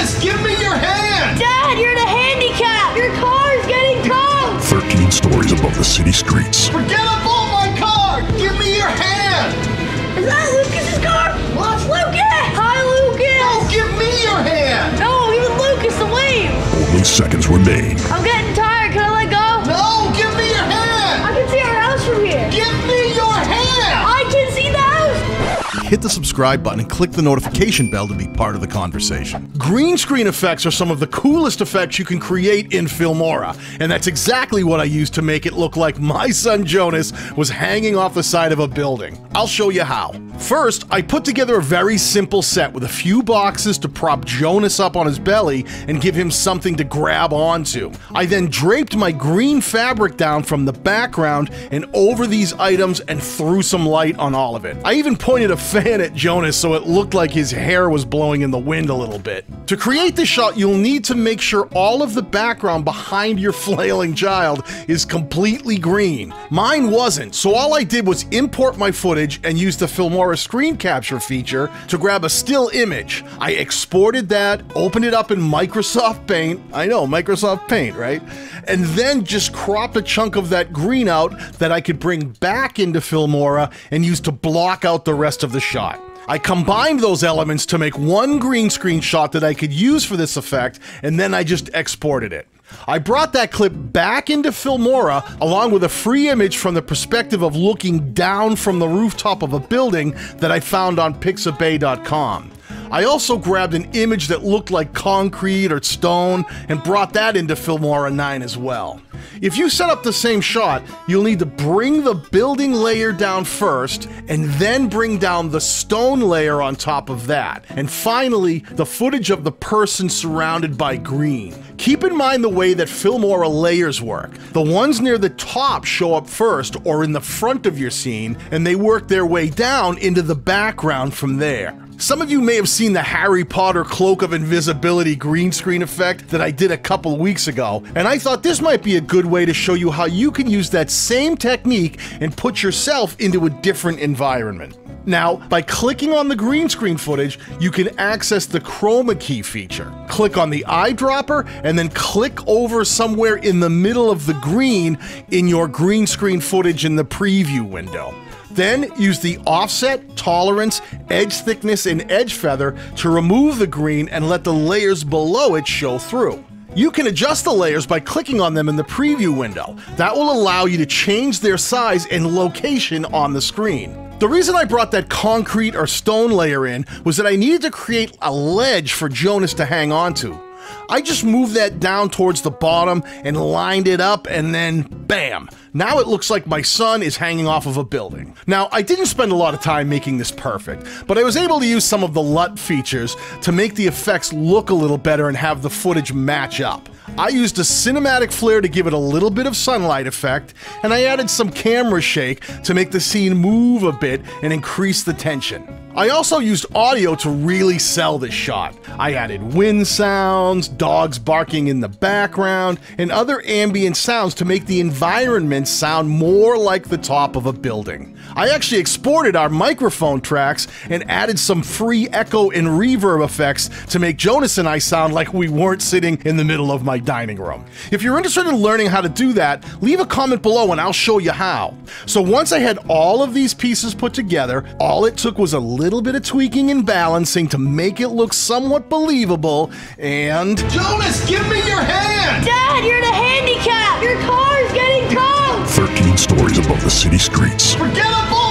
Jonas, give me your hand! Dad, you're the handicap! Your car's getting towed! 13 stories above the city streets. Forget about my car! Give me your hand! Is that Lucas's car? Well, it's Lucas! Hi, Lucas! No, give me your hand! No, give Lucas the wave! Only seconds remain. I'm getting tired. Can I let go? No, give me your hand! I can see our house from here. Give me your hand! I can see the house! Hit the subscribe button and click the notification bell to be part of the conversation. Green screen effects are some of the coolest effects you can create in Filmora, and that's exactly what I used to make it look like my son Jonas was hanging off the side of a building. I'll show you how. First, I put together a very simple set with a few boxes to prop Jonas up on his belly and give him something to grab onto. I then draped my green fabric down from the background and over these items and threw some light on all of it. I even pointed a fan at Jonas so it looked like his hair was blowing in the wind a little bit. To create this shot, you'll need to make sure all of the background behind your flailing child is completely green. Mine wasn't, so all I did was import my footage and use the Filmora screen capture feature to grab a still image. I exported that, opened it up in Microsoft Paint. I know, Microsoft Paint, right? And then just cropped a chunk of that green out that I could bring back into Filmora and use to block out the rest of the shot. I combined those elements to make one green screen shot that I could use for this effect, and then I just exported it. I brought that clip back into Filmora along with a free image from the perspective of looking down from the rooftop of a building that I found on pixabay.com. I also grabbed an image that looked like concrete or stone and brought that into Filmora 9 as well. If you set up the same shot, you'll need to bring the building layer down first and then bring down the stone layer on top of that. And finally, the footage of the person surrounded by green. Keep in mind the way that Filmora layers work. The ones near the top show up first or in the front of your scene, and they work their way down into the background from there. Some of you may have seen the Harry Potter Cloak of Invisibility green screen effect that I did a couple weeks ago, and I thought this might be a good way to show you how you can use that same technique and put yourself into a different environment. Now, by clicking on the green screen footage, you can access the chroma key feature. Click on the eyedropper and then click over somewhere in the middle of the green in your green screen footage in the preview window. Then use the offset, tolerance, edge thickness, and edge feather to remove the green and let the layers below it show through. You can adjust the layers by clicking on them in the preview window. That will allow you to change their size and location on the screen. The reason I brought that concrete or stone layer in was that I needed to create a ledge for Jonas to hang onto. I just moved that down towards the bottom and lined it up, and then bam! Now it looks like my son is hanging off of a building. Now, I didn't spend a lot of time making this perfect, but I was able to use some of the LUT features to make the effects look a little better and have the footage match up. I used a cinematic flare to give it a little bit of sunlight effect, and I added some camera shake to make the scene move a bit and increase the tension. I also used audio to really sell this shot. I added wind sounds, dogs barking in the background, and other ambient sounds to make the environment sound more like the top of a building. I actually exported our microphone tracks and added some free echo and reverb effects to make Jonas and I sound like we weren't sitting in the middle of my dining room. If you're interested in learning how to do that, leave a comment below and I'll show you how. So once I had all of these pieces put together, all it took was a little bit of tweaking and balancing to make it look somewhat believable, and... Jonas, give me your hand! Dad, you're the handicap! Your car's getting towed! 13 stories above the city streets. Forget about